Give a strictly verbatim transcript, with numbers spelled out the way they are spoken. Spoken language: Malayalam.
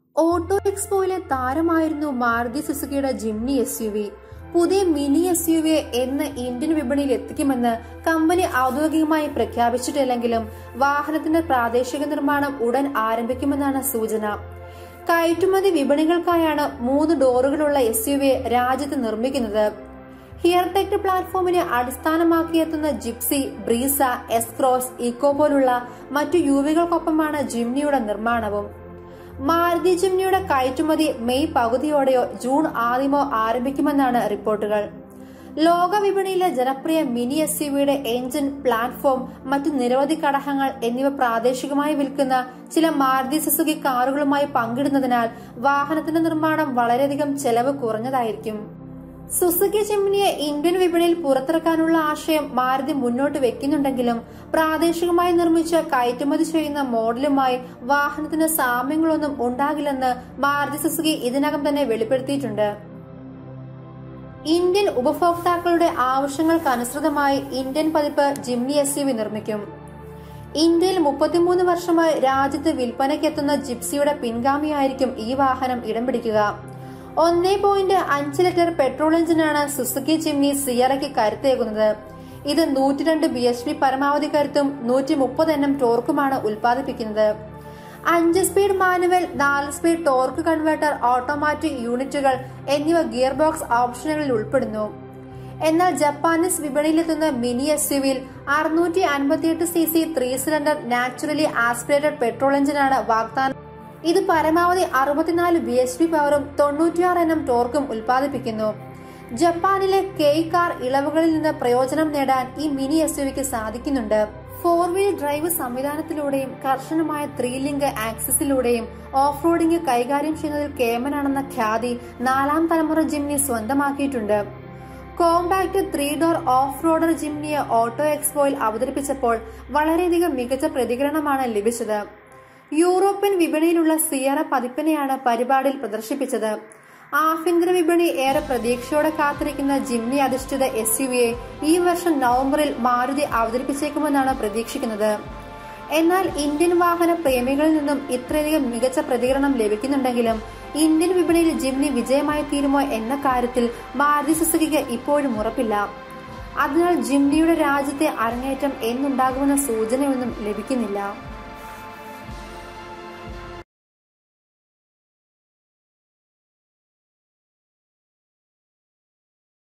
ഓട്ടോ എക്സ്പോയിലെ താരമായിരുന്നു മാരുതി സുസുക്കിയുടെ ജിംനി എസ് യു വി. പുതിയ മിനി എസ് യു വി എന്ന് ഇന്ത്യൻ വിപണിയിൽ എത്തിക്കുമെന്ന് കമ്പനി ഔദ്യോഗികമായി പ്രഖ്യാപിച്ചിട്ടില്ലെങ്കിലും വാഹനത്തിന്റെ പ്രാദേശിക നിർമ്മാണം ഉടൻ ആരംഭിക്കുമെന്നാണ് സൂചന. കയറ്റുമതി വിപണികൾക്കായാണ് മൂന്ന് ഡോറുകളുള്ള എസ് യു വി രാജ്യത്ത് നിർമ്മിക്കുന്നത്. ഹിയർടെക് പ്ലാറ്റ്ഫോമിനെ അടിസ്ഥാനമാക്കിയെത്തുന്ന Gypsy, Brezza, S Cross, Eeco പോലുള്ള മറ്റു യുവികൾക്കൊപ്പമാണ് ജിംനിയുടെ നിർമ്മാണവും. മാരുതി ജിംനിയുടെ കയറ്റുമതി മെയ് പകുതിയോടെയോ ജൂൺ ആദ്യമോ ആരംഭിക്കുമെന്നാണ് റിപ്പോർട്ടുകൾ. ലോക വിപണിയിലെ ജനപ്രിയ മിനി എസ് യു വിയുടെ എഞ്ചിൻ, പ്ലാറ്റ്ഫോം, മറ്റു നിരവധി ഘടകങ്ങൾ എന്നിവ പ്രാദേശികമായി വിൽക്കുന്ന ചില മാരുതി സുസുക്കി കാറുകളുമായി പങ്കിടുന്നതിനാൽ വാഹനത്തിന്റെ നിർമ്മാണം വളരെയധികം ചെലവ് കുറഞ്ഞതായിരിക്കും. സുസുക്കി ജിംനിയെ ഇന്ത്യൻ വിപണിയിൽ പുറത്തിറക്കാനുള്ള ആശയം മാരുതി മുന്നോട്ട് വെക്കുന്നുണ്ടെങ്കിലും പ്രാദേശികമായി നിർമ്മിച്ച കയറ്റുമതി ചെയ്യുന്ന മോഡലുമായി വാഹനത്തിന് സാമ്യങ്ങളൊന്നും ഉണ്ടാകില്ലെന്ന് മാരുതി സുസുക്കി ഇതിനകം തന്നെ വെളിപ്പെടുത്തിയിട്ടുണ്ട്. ഇന്ത്യൻ ഉപഭോക്താക്കളുടെ ആവശ്യങ്ങൾക്കനുസൃതമായി ഇന്ത്യൻ പതിപ്പ് ജിംനി എസ് യു വി നിർമ്മിക്കും. ഇന്ത്യയിൽ മുപ്പത്തിമൂന്ന് വർഷമായി രാജ്യത്ത് വിൽപ്പനയ്ക്കെത്തുന്ന ജിപ്സിയുടെ പിൻഗാമിയായിരിക്കും ഈ വാഹനം ഇടം പിടിക്കുക. ഒന്നേ പോയിന്റ് അഞ്ച് ലിറ്റർ പെട്രോൾ എഞ്ചിനാണ് സുസുക്കി ജിംനി സിയറയ്ക്ക് കരുത്തേകുന്നത്. ഇത് നൂറ്റി രണ്ട് ബി എച്ച് പി പരമാവധി കരുത്തും നൂറ്റി മുപ്പത് എൻ എം ടോർക്കുമാണ് ഉൽപ്പാദിപ്പിക്കുന്നത്. അഞ്ച് സ്പീഡ് മാനുവൽ, നാല് സ്പീഡ് ടോർക്ക് കൺവേർട്ടർ, ഓട്ടോമാറ്റിക് യൂണിറ്റുകൾ എന്നിവ ഗിയർ ബോക്സ് ഓപ്ഷനുകളിൽ ഉൾപ്പെടുന്നു. എന്നാൽ ജപ്പാനീസ് വിപണിയിലെത്തുന്ന മിനി എസ് യു വിയിൽ അറുന്നൂറ്റി അൻപത്തിയെട്ട് C C three cylinder naturally aspirated petrol എഞ്ചിനാണ് വാഗ്ദാനം. ഇത് പരമാവധി അറുപത്തിനാല് ബി എച്ച് പി പവറും തൊണ്ണൂറ്റിയാറ് എൻ എം ടോർക്കും ഉൽപ്പാദിപ്പിക്കുന്നു. ജപ്പാനിലെ കെയ് കാർ ഇളവുകളിൽ നിന്ന് പ്രയോജനം നേടാൻ ഈ മിനി എസ് യു വിക്ക് സാധിക്കുന്നുണ്ട്. ഫോർ വീൽ ഡ്രൈവ് സംവിധാനത്തിലൂടെയും കർശനമായ ത്രീ ലിങ്ക് ആക്സിസിലൂടെയും ഓഫ് റോഡിംഗ് കൈകാര്യം ചെയ്യുന്നതിൽ കേമനാണെന്ന ഖ്യാതി നാലാം തലമുറ ജിംനി സ്വന്തമാക്കിയിട്ടുണ്ട്. Compact three door off roader ജിംനിയെ ഓട്ടോ എക്സ്പോയിൽ അവതരിപ്പിച്ചപ്പോൾ വളരെയധികം മികച്ച പ്രതികരണമാണ് ലഭിച്ചത്. യൂറോപ്യൻ വിപണിയിലുള്ള സിയറ പതിപ്പിനെയാണ് പരിപാടിയിൽ പ്രദർശിപ്പിച്ചത്. ആഭ്യന്തര വിപണി ഏറെ പ്രതീക്ഷയോടെ കാത്തിരിക്കുന്ന ജിംനി അധിഷ്ഠിത എസ് യു വിയെ ഈ വർഷം നവംബറിൽ മാരുതി അവതരിപ്പിച്ചേക്കുമെന്നാണ് പ്രതീക്ഷിക്കുന്നത്. എന്നാൽ ഇന്ത്യൻ വാഹന പ്രേമികളിൽ നിന്നും ഇത്രയധികം മികച്ച പ്രതികരണം ലഭിക്കുന്നുണ്ടെങ്കിലും ഇന്ത്യൻ വിപണിയിൽ ജിംനി വിജയമായി തീരുമോ എന്ന കാര്യത്തിൽ മാരുതി സുസുക്കിക്ക് ഇപ്പോഴും ഉറപ്പില്ല. അതിനാൽ ജിംനിയുടെ രാജ്യത്തെ അരങ്ങേറ്റം എന്നുണ്ടാകുമെന്ന സൂചനയൊന്നും ലഭിക്കുന്നില്ല.